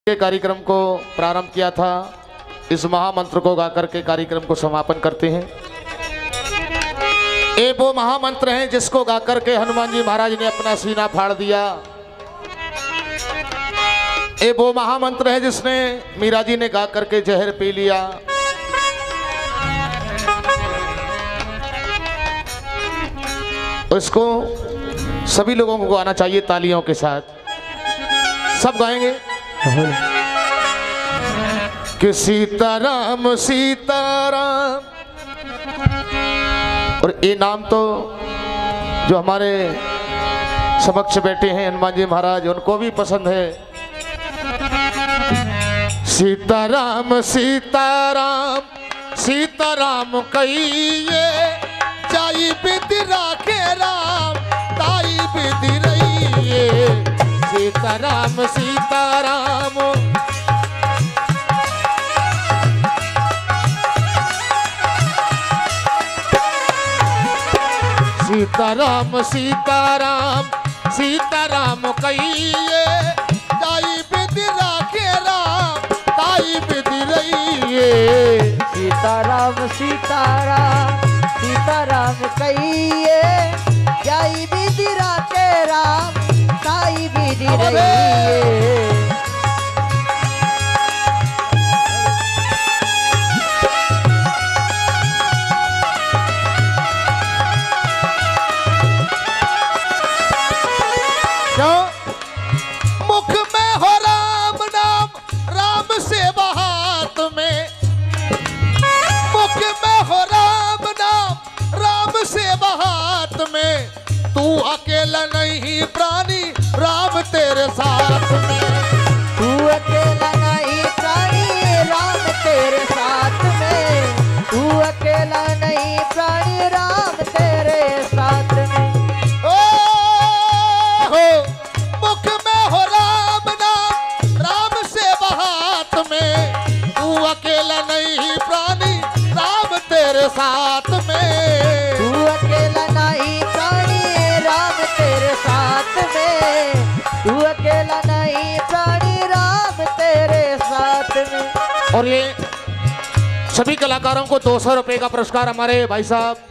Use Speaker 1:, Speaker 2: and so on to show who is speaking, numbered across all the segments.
Speaker 1: के कार्यक्रम को प्रारंभ किया था। इस महामंत्र को गाकर के कार्यक्रम को समापन करते हैं। ये वो महामंत्र है जिसको गाकर के हनुमान जी महाराज ने अपना सीना फाड़ दिया। ये वो महामंत्र है जिसने मीरा जी ने गाकर के जहर पी लिया। इसको सभी लोगों को गाना चाहिए तालियों के साथ। सब गाएंगे कि सीताराम सीताराम। और ये नाम तो जो हमारे समक्ष बैठे हैं हनुमान जी महाराज, उनको भी पसंद है। सीताराम सीताराम सीताराम कहिए, जाई विधि राखे राम ताई विधि रहिए। सीताराम सीताराम सीताराम सीताराम सीताराम कहिए, जाई विधि राखे राम ताई विधि रहिए।
Speaker 2: सीताराम सीताराम सीताराम कहिए, जाई विधि राखे राम ताई विधि रहिए।
Speaker 1: मुख में हो राम नाम, राम से हाथ में। मुख में हो राम नाम, राम से हाथ में। तू अकेला नहीं प्राणी, राम तेरे साथ में।
Speaker 2: तू अकेला नहीं प्राणी, राम तेरे साथ में। तू अकेला नहीं प्राणी, राम तेरे साथ में।
Speaker 1: मुख में हो राम नाम, राम से हाथ में। तू अकेला नहीं प्राणी, राम तेरे साथ में।
Speaker 2: तू अकेला नहीं प्राणी, राम तेरे साथ में। तू अकेला नहीं प्राणी, राम तेरे साथ में।
Speaker 1: और ये सभी कलाकारों को 200 रुपए का पुरस्कार हमारे भाई साहब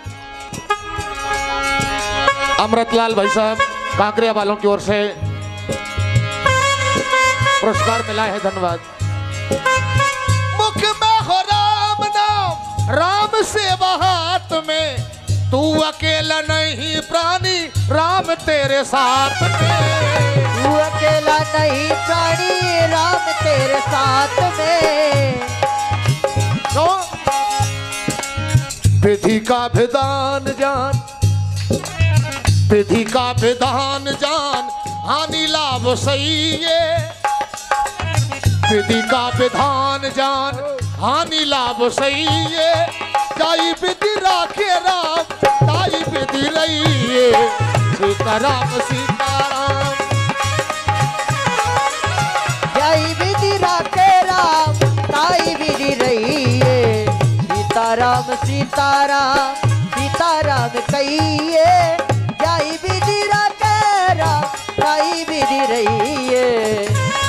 Speaker 1: अमृतलाल भाई साहब कांकरिया वालों की ओर से पुरस्कार मिला है। धन्यवाद। मुख में हो राम नाम, राम से हाथ में। तू अकेला नहीं प्राणी, राम तेरे साथ में।
Speaker 2: तू अकेला नहीं प्राणी, राम तेरे साथ में।
Speaker 1: तो विधि का विधान जान, विधि का विधान जान, हानि लाभ सही है। विधि का विधान जान, हानि लाभ सही है। जाई विधि राखे राम ताई विधि रहिए। सीताराम सीताराम
Speaker 2: जाई विधि राखे राम ताई विधि रहिए। सीताराम सीताराम सीताराम कहिए, जाई विधि राखे राम ताई विधि रहिए।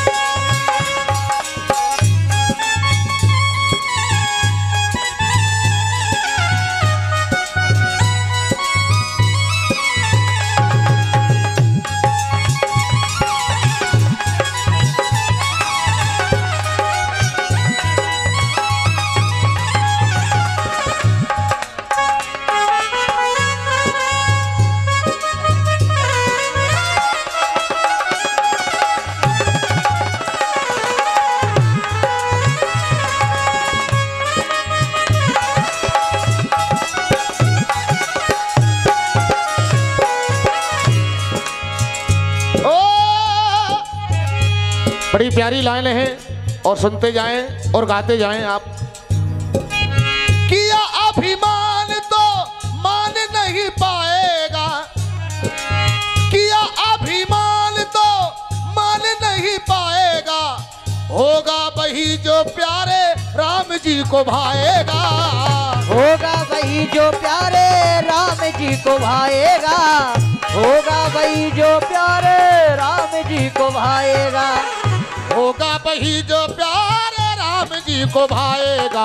Speaker 1: बड़ी प्यारी लाइनें हैं और सुनते जाएं और गाते जाएं आप। किया अभिमान तो मान नहीं पाएगा। किया अभिमान तो मान नहीं पाएगा। होगा वही जो प्यारे राम जी को भाएगा।
Speaker 2: होगा वही जो प्यारे राम जी को भाएगा। होगा वही जो प्यारे राम जी को भाएगा।
Speaker 1: होगा वही जो प्यारे राम जी को भाएगा।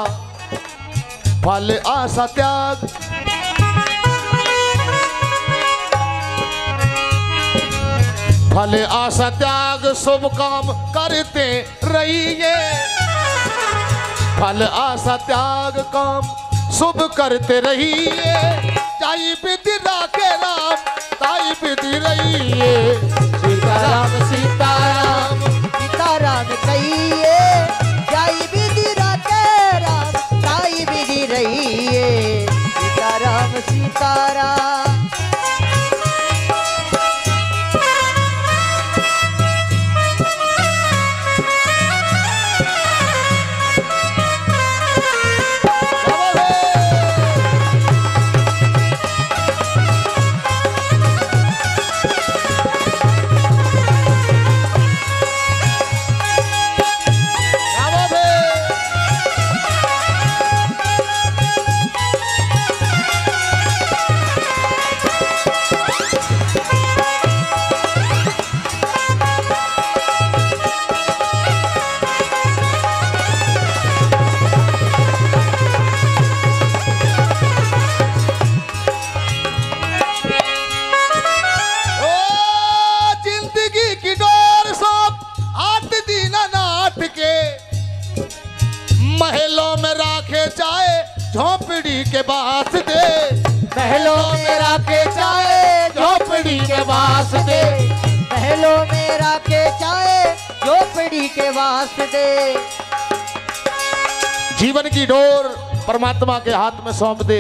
Speaker 1: फल आशा त्याग फल आशा त्याग शुभ काम करते रहिए। फल आशा त्याग काम शुभ करते रहिए। जाई विधि राखे राम ताई विधि रहिए।
Speaker 2: सीताराम सीताराम सीताराम कहिए, जाई विधि राखे राम ताई विधि रहिए। सीताराम सीताराम
Speaker 1: महलों में राखे चाहे झोपड़ी के वास्ते।
Speaker 2: महलों में राखे चाहे झोपड़ी के वास्ते। महलों में राखे चाहे झोपड़ी के वास्ते।
Speaker 1: जीवन की डोर परमात्मा के हाथ में सौंप दे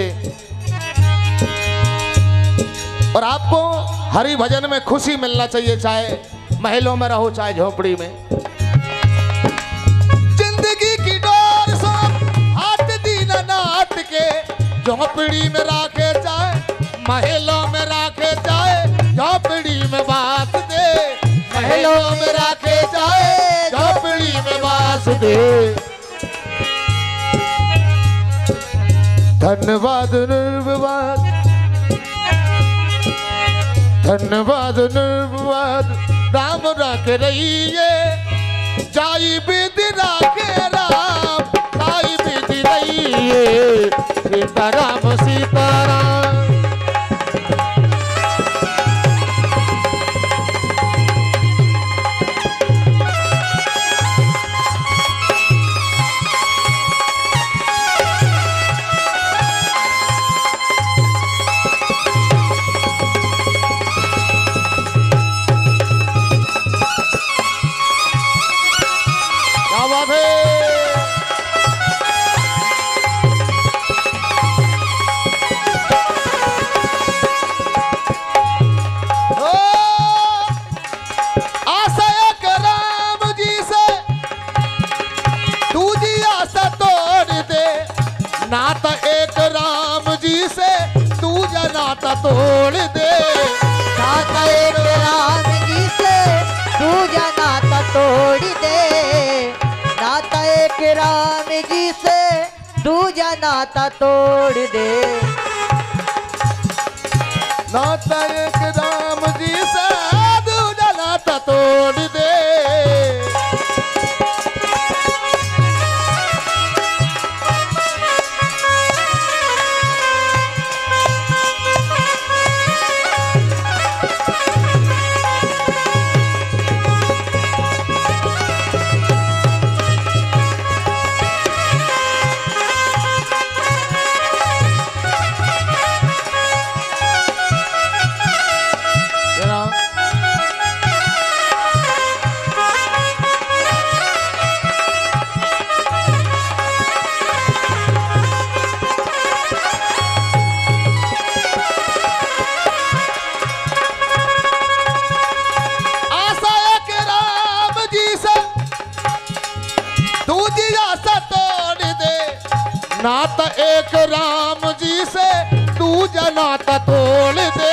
Speaker 1: और आपको हरि भजन में खुशी मिलना चाहिए, चाहे महलों में रहो चाहे झोपड़ी में। जिंदगी की डोर सौंप हाथ दीना नाट के। झोपड़ी में राखे चाहे महलों में राखे चाहे झोपड़ी में बास दे। महलों में राखे चाहे झोपड़ी में बास दे। धन्यवाद निर्विवाद धन्यवाद निर्विवाद राम राखे रहिए। जाई विधि राखे राम ताई विधि रहिए। सीताराम सीताराम नाता एक राम जी से दूजा नाता तोड़ दे।
Speaker 2: नाता एक राम जी से दूजा नाता तोड़ दे। नाता एक राम जी से दूजा नाता तोड़ दे।
Speaker 1: नाता एक राम जी से दूजा नाता तोड़ दे। नाता एक राम जी से दूजा नाता तोड़ दे।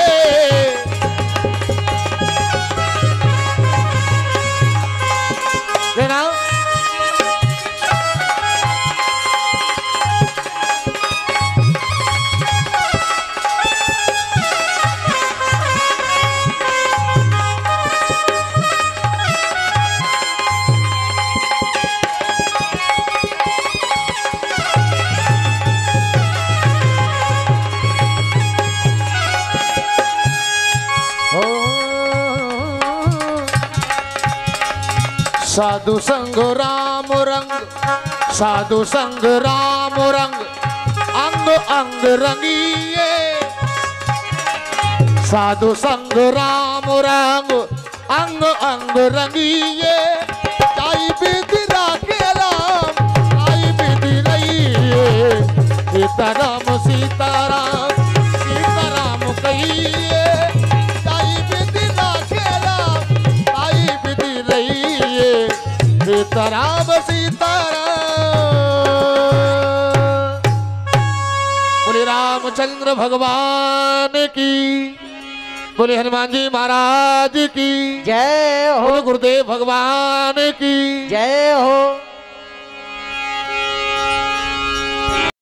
Speaker 1: साधु संग राम रंग, साधु संग राम रंग, अंग अंग रंगिए। साधु संग राम रंग, अंग अंग रंगिए। ताई विधि राखे राम, ताई विधि रहिए। सीताराम सीताराम सीताराम कहिए। ताई विधि राखे राम, ताई विधि रहिए। सीताराम सीताराम। बोले रामचंद्र भगवान की, बोले हनुमान जी महाराज की
Speaker 2: जय हो,
Speaker 1: बोले गुरुदेव भगवान की
Speaker 2: जय हो।